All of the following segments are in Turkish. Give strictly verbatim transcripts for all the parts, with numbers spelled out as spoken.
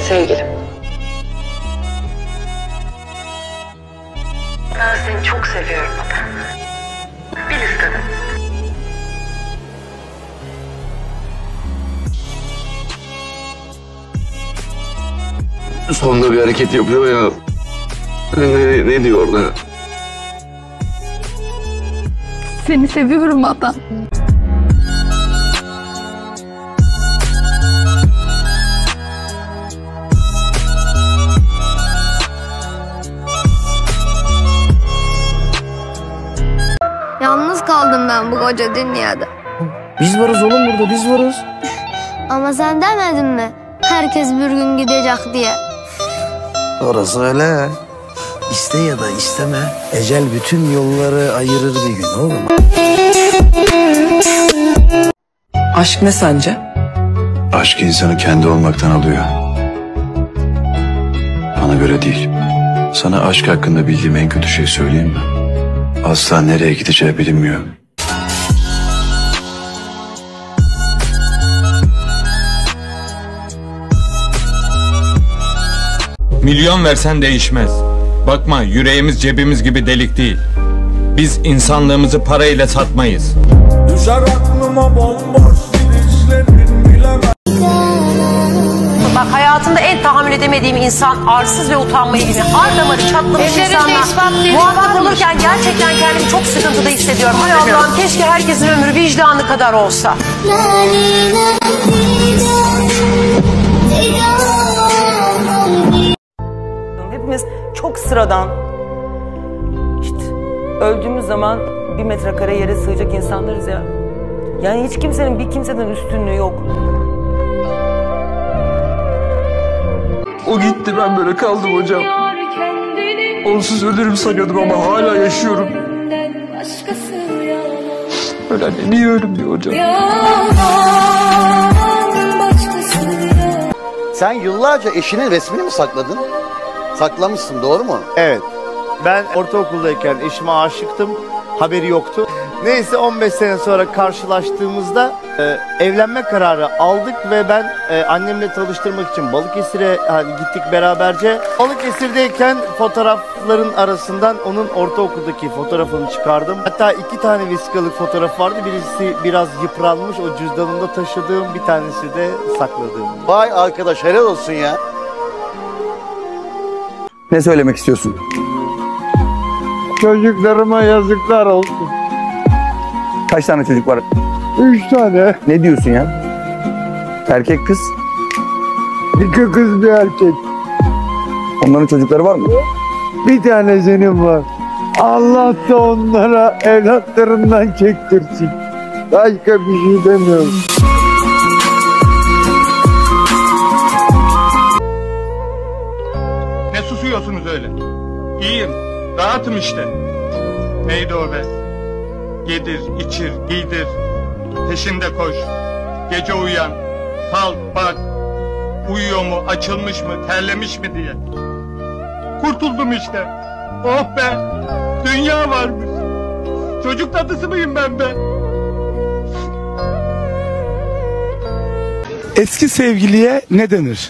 Sevgilim. Ben seni çok seviyorum Ada. Bil istedim. Sonunda bir hareket yapıyor ya. Ne, ne diyor orada? Seni seviyorum Ada. Yalnız kaldım ben bu koca dünyada. Biz varız oğlum burada, biz varız. Ama sen demedin mi? Herkes bir gün gidecek diye. Orası öyle. İste ya da isteme, ecel bütün yolları ayırır bir gün oğlum. Aşk ne sence? Aşk insanı kendi olmaktan alıyor. Bana göre değil. Sana aşk hakkında bildiğim en kötü şey söyleyeyim mi? Asla nereye gideceği bilinmiyor. Milyon versen değişmez. Bakma, yüreğimiz cebimiz gibi delik değil. Biz insanlığımızı parayla satmayız. Düşer aklıma bomboş gidişlerin bilemem. Bak, hayatımda en tahammül edemediğim insan arsız ve utanma ilgili. Ar damarı çatlamış insanlar. Muhatap olurken gerçekten kendimi çok sıkıntıda hissediyorum. Hay Allah'ım, keşke herkesin ömrü vicdanı kadar olsa. Hepimiz çok sıradan, işte öldüğümüz zaman bir metrekare yere sığacak insanlarız ya. Yani hiç kimsenin bir kimseden üstünlüğü yok. O gitti, ben böyle kaldım hocam. Onsuz ölürüm sanıyordum ama hala yaşıyorum. Öyle niye ölüm diyor hocam. Sen yıllarca eşinin resmini mi sakladın? Saklamışsın, doğru mu? Evet. Ben ortaokuldayken eşime aşıktım. Haberi yoktu. Neyse on beş sene sonra karşılaştığımızda e, evlenme kararı aldık ve ben e, annemle tanıştırmak için Balıkesir'e hani gittik beraberce. Balıkesir'deyken fotoğrafların arasından onun ortaokuldaki fotoğrafını çıkardım. Hatta iki tane vesikalık fotoğraf vardı. Birisi biraz yıpranmış, o cüzdanımda taşıdığım, bir tanesi de sakladığım. Vay arkadaş, helal olsun ya. Ne söylemek istiyorsun? Çocuklarıma yazıklar olsun. Kaç tane çocuk var? Üç tane. Ne diyorsun ya? Erkek kız. İki kız bir erkek. Onların çocukları var mı? Bir tane senin var. Allah da onlara evlatlarından çektirsin. Başka bir şey demiyorum. Ne susuyorsunuz öyle? İyiyim, rahatım işte. Neydi o be? Yedir, içir, giydir. Peşinde koş. Gece uyan. Kalk bak. Uyuyor mu, açılmış mı, terlemiş mi diye. Kurtuldum işte. Oh be! Dünya varmış. Çocuk dadısı mıyım ben be? Eski sevgiliye ne denir?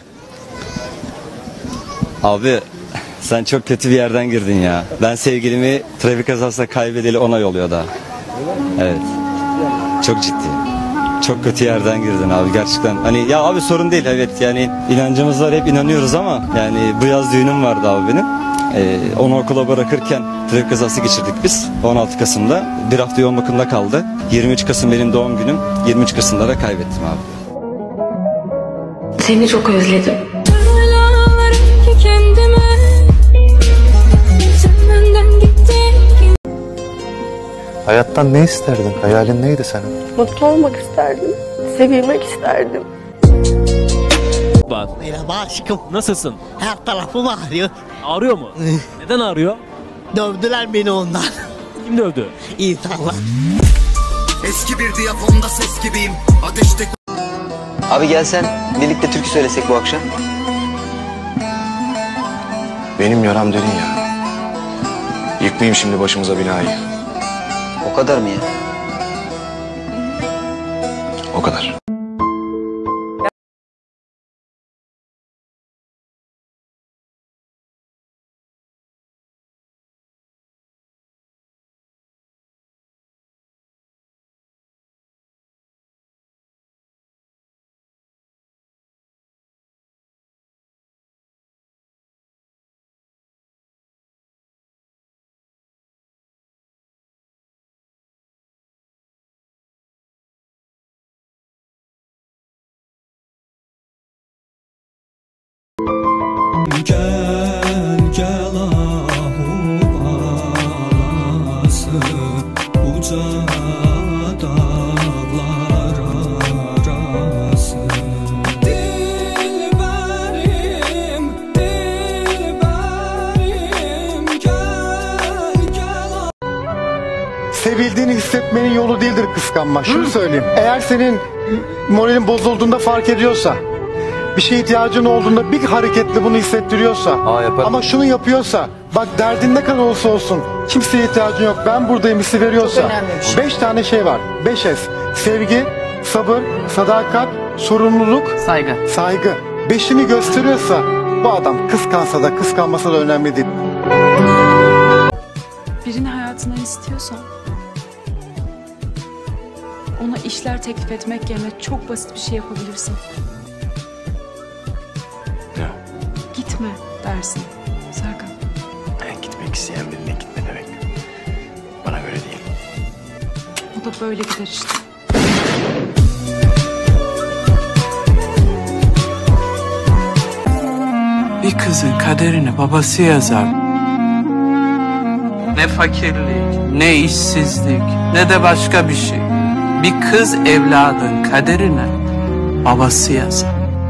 Abi sen çok kötü bir yerden girdin ya. Ben sevgilimi trafik kazasında kaybedeli on ay oluyor daha. Evet. Çok ciddi. Çok kötü yerden girdin abi gerçekten. Hani ya abi sorun değil, evet yani inancımız var, hep inanıyoruz ama yani bu yaz düğünüm vardı abi benim. Ee, onu okula bırakırken trafik kazası geçirdik biz on altı Kasım'da. Bir hafta yoğun bakımda kaldı. yirmi üç Kasım benim doğum günüm. yirmi üç Kasım'da da kaybettim abi. Seni çok özledim. Hayattan ne isterdin? Hayalin neydi senin? Mutlu olmak isterdim. Sevilmek isterdim. Merhaba aşkım. Nasılsın? Her tarafım ağrıyor. Ağrıyor mu? Neden ağrıyor? Dövdüler beni ondan. Kim dövdü? İnsanlar. Eski bir diyafonda ses gibiyim. Ateşte... Abi gelsen birlikte türkü söylesek bu akşam. Benim yaram derin ya. Yıkmayayım şimdi başımıza binayı. O kadar mı ya? O kadar. gel gel ahu balası uca dağlar arası. Dilberim, dilberim gel gel. Sevildiğini hissetmenin yolu değildir kıskanmak. Şunu söyleyeyim. Eğer senin moralin bozulduğunda fark ediyorsa, bir şeye ihtiyacın olduğunda bir hareketle bunu hissettiriyorsa, ama şunu yapıyorsa, bak derdin ne kadar olsa olsun, kimseye ihtiyacın yok, ben buradayım hissi veriyorsa, beş tane şey var. Beş S. Sevgi, sabır, sadakat, sorumluluk, saygı. Saygı. Beşini gösteriyorsa, bu adam kıskansa da kıskanmasa da önemli değil. Birini hayatına istiyorsan, ona işler teklif etmek yerine çok basit bir şey yapabilirsin. Ne? Gitme dersin Serkan. Ben gitmek isteyen birine gitme demek. Bana göre değil. O da böyle gider işte. Bir kızın kaderini babası yazar. Ne fakirlik, ne işsizlik, ne de başka bir şey. Bir kız evladın kaderine babası yazar.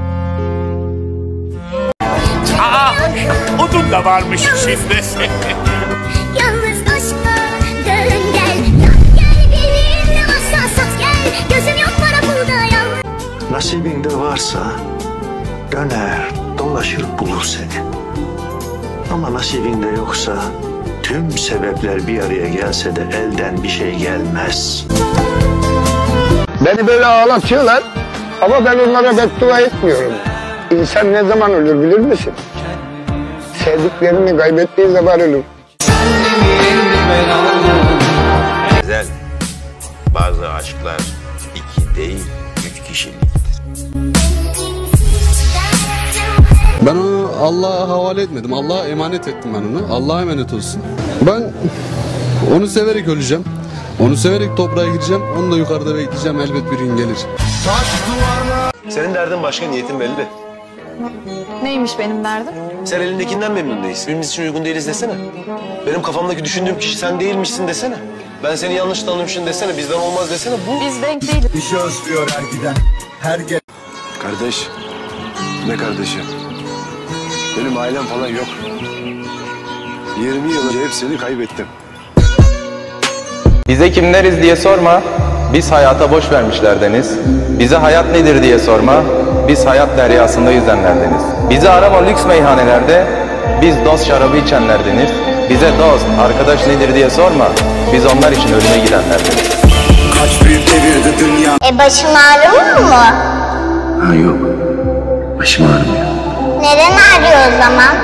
Aa, onun da varmış şifresi. Yalnız aşkla dön gel. Yap gel benimle asla sat gel. Gözüm yok para burada yalnız. Nasibinde varsa döner dolaşır bulur seni. Ama nasibinde yoksa tüm sebepler bir araya gelse de elden bir şey gelmez. Beni böyle ağlatıyorlar ama ben onlara beddua etmiyorum. İnsan ne zaman ölür bilir misin? Sevdiklerini kaybettiği zaman ölür. Güzel. Bazı aşklar iki değil, üç kişiliktir. Ben onu Allah'a havale etmedim. Allah'a emanet ettim ben onu. Allah'a emanet olsun. Ben onu severek öleceğim. Onu severek toprağa gireceğim. Onu da yukarıda bekleyeceğim. Elbet bir gün gelir. Senin derdin başka, niyetin belli. Neymiş benim derdim? Sen elindekinden memnun değilsin. Birbirimiz için uygun değiliz desene. Benim kafamdaki düşündüğüm kişi sen değilmişsin desene. Ben seni yanlış tanımışım desene. Bizden olmaz desene. Bu... Biz denk değiliz. Bir şey özlüyor her giden. Her gel. Kardeş. Ne kardeşi? Benim ailem falan yok. yirmi yıl önce hepsini kaybettim. Bize kimleriz diye sorma, biz hayata boş vermişlerdeniz. Bize hayat nedir diye sorma, biz hayat deryasında yüzenlerdeniz. Bizi arama lüks meyhanelerde, biz dost şarabı içenlerdeniz. Bize dost, arkadaş nedir diye sorma, biz onlar için ölüme gidenlerdeniz. Kaç büyük devirdi dünya. E başım ağrıyor mu? Ha yok. Başım ağrımıyor. Neden ağrıyor o zaman?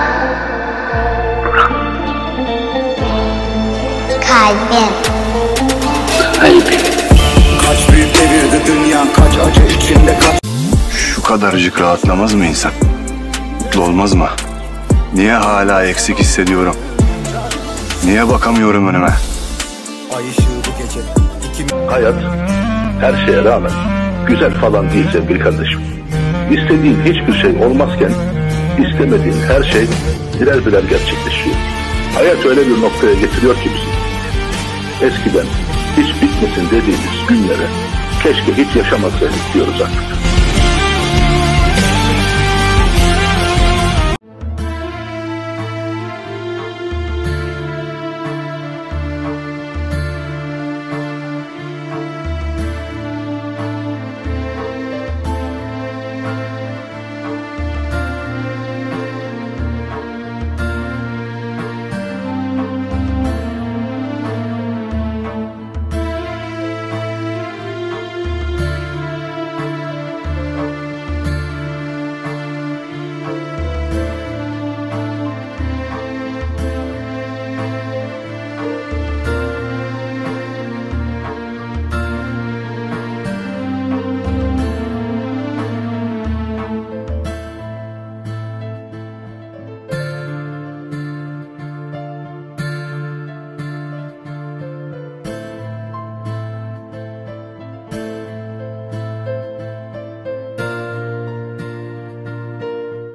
Kalbim. Kalbim. Kaç büyük devirdi dünya. Kaç acı içinde kaç. Şu kadarcık rahatlamaz mı insan? Mutlu olmaz mı? Niye hala eksik hissediyorum? Niye bakamıyorum önüme? Ay ışığı bu gece. İki... Hayat her şeye rağmen güzel falan değil sevgili kardeşim. İstediğin hiçbir şey olmazken istemediğin her şey birer birer gerçekleşiyor. Hayat öyle bir noktaya getiriyor ki bizi. Eskiden hiç bitmesin dediğimiz günlere keşke hiç yaşamasaydık diyoruz artık.